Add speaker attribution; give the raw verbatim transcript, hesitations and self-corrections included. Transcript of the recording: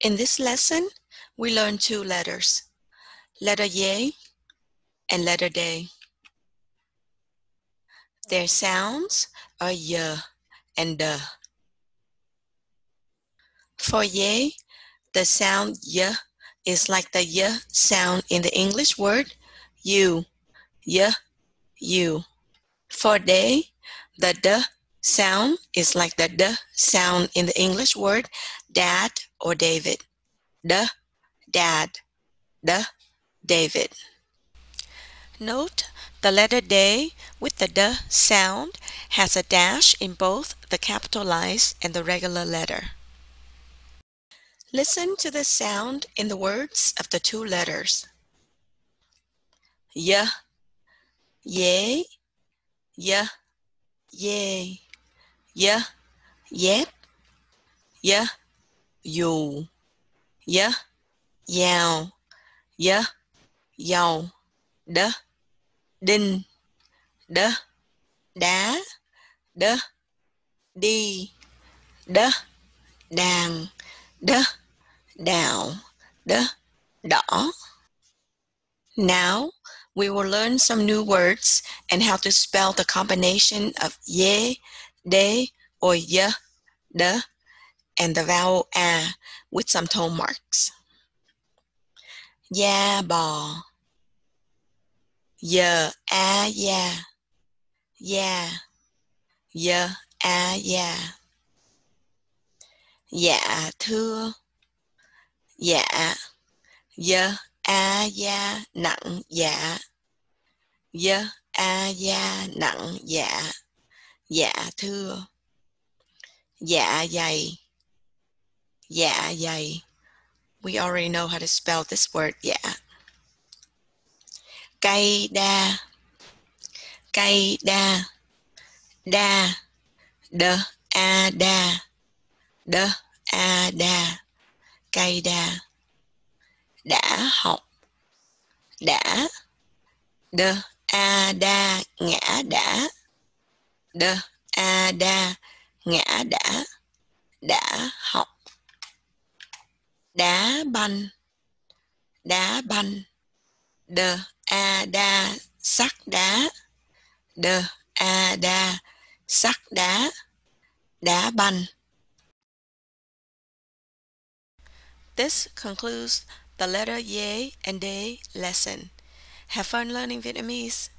Speaker 1: In this lesson, we learn two letters, letter Y and letter D. Their sounds are Y and D. For Y, the sound Y is like the Y sound in the English word you, Y, you. For D, the D sound is like the D sound in the English word dad or David. D, dad, D, David. Note the letter D with the D sound has a dash in both the capitalized and the regular letter. Listen to the sound in the words of the two letters. Y, yay, y, yay, y, yep, y, dù, y, yào, y, dầu, D, đinh, D, đá, D, đi, D, đàn, D, đảo, D, đỏ. Now, we will learn some new words and how to spell the combination of Y, D, or Y, D, and the vowel A with some tone marks. Da bò, Y, A, ya, ya, Y, A, ya. Dạ thưa, dạ, Y, A, ya, nặng, dạ, Y, A, ya, nặng, dạ, dạ thưa. Dạ dày, dạ dày. We already know how to spell this word, dạ. Cây đa, cây đa, đa, D, A, đa, D, A, đa, cây đa. Đã học, đã, D, A, đa, ngã đã, D, A, đa, ngã đã, đã học. Đá banh, đá banh, D, A, đa, sắt đá, D, A, đa, sắt đá, đá banh. This concludes the letter Y and D lesson. Have fun learning Vietnamese.